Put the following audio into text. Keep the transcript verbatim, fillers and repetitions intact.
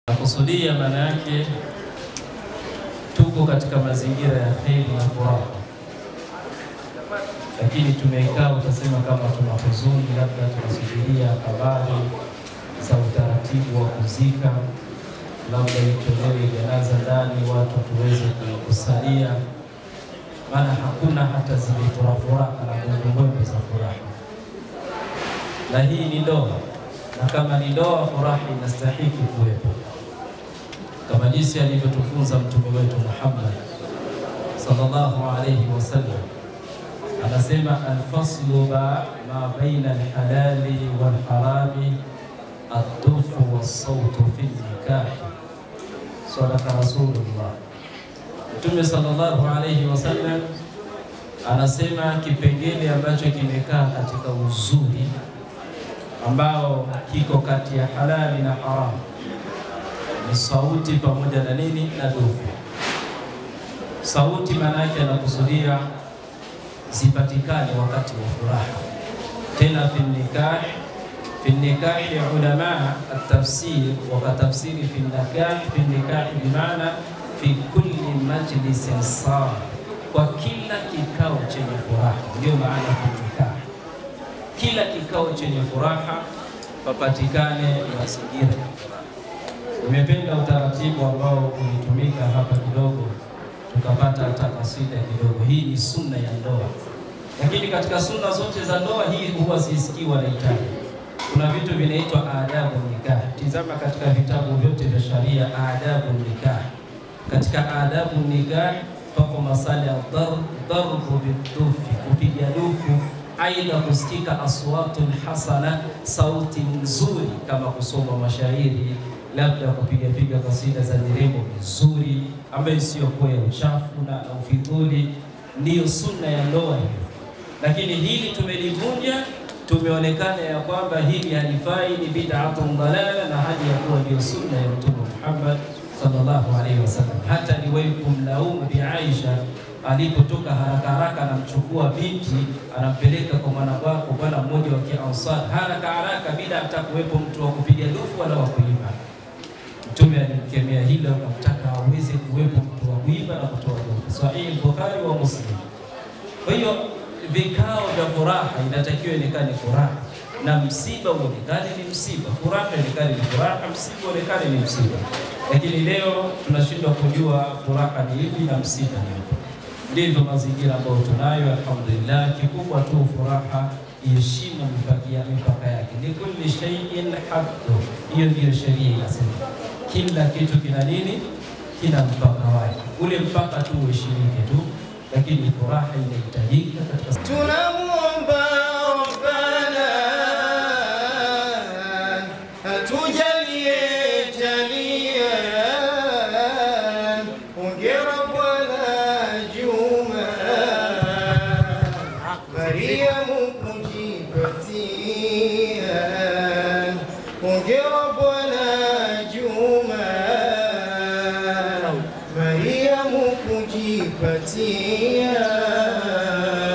Kusudia maana yake tuko katika mazingira ya kheri na furaha, lakini tumekaa utasema kama tuna huzuni, labda tunasubiria habari za utaratibu wa kuzika, labda itolewe janaza ndani watu tuweze kusalia, maana hakuna hata zile furaha na ngombe za furaha. Na hii ni ndoa, na kama ni ndoa furaha inastahili kuwepo, kama jinsi alivyotufunza mtume wetu Muhammad sallallahu alayhi wasallam. Anasema alfaslu ma baina alhalali walharami ad-dufu was-sawtu fi nikah. Sadaqa Rasulullah. Mtume sallallahu alayhi wasallam anasema kipengele ambacho kimekaa katika uzuri ambao kiko kati ya halali na haramu ni sauti pamoja na nini na dufu. Sauti maana yake anakusudia zipatikane wakati wa furaha. Tena fi nikah, fi nikah ulama at-tafsir wa tafsiri fi nikah, fi nikah bimaana fi kulli majlisin sar, kwa kila kikao chenye furaha. Ndio maana fi nikah, kila kikao chenye furaha papatikane mazingira ya furaha. Nimependa utaratibu ambao ulitumika hapa kidogo, tukapata takasida kidogo. Hii ni sunna ya ndoa, lakini katika sunna zote za ndoa hii huwa sisikiwa na itaji. Kuna vitu vinaitwa adabu nikah. Tizama katika vitabu vyote vya sharia, adabu nikah. Katika adabu nikah pako masala ya darbu bidufi, kupiga dufu, aidha kusikika aswatun hasana, sauti nzuri kama kusoma mashairi, labda kupiga piga kasida za nirembo vizuri ambayo sio kwa uchafu na ufidhuli. Ndiyo sunna ya ndoa hiyo, lakini hili tumelivunja. Tumeonekana ya kwamba hili halifai, ni bid'atun dalala, na hadi ya kuwa ndio sunna ya Mtume Muhammad sallallahu alaihi wasallam. Hata niwahi kumlaumu Bi Aisha alipotoka haraka haraka anamchukua binti anampeleka kwa mwanabako bwana mmoja wa Kiansar, haraka haraka bila hata kuwepo mtu wa kupiga dufu wala wa kuimba. Mtume alimkemea hilo, akamtaka aweze kuwepo mtu wa kuimba na kutoa dufu. Sahih Bukhari wa Muslim. Kwa hiyo vikao vya furaha inatakiwa onekane furaha, na msiba uonekane ni msiba, furaha onekane ni furaha, msiba uonekane ni msiba. Lakini leo tunashindwa kujua furaha ni ipi na msiba ni ipi. Ndivyo mazingira ambayo tunayo, alhamdulillah. Kikubwa tu furaha iheshimu mipaka yake. Ni kulli shay'in haddu, hiyo ndio sheria inasema. Kila kitu kina nini? Kina mpaka wake. Ule mpaka tu uheshimike tu, lakini furaha inahitajika katika. Tunamuomba Rabbana atujalie jalia, ongera Bwana Juma, Mariamu kujipatia, ongera Bwana Juma, Mariamu kujipatia.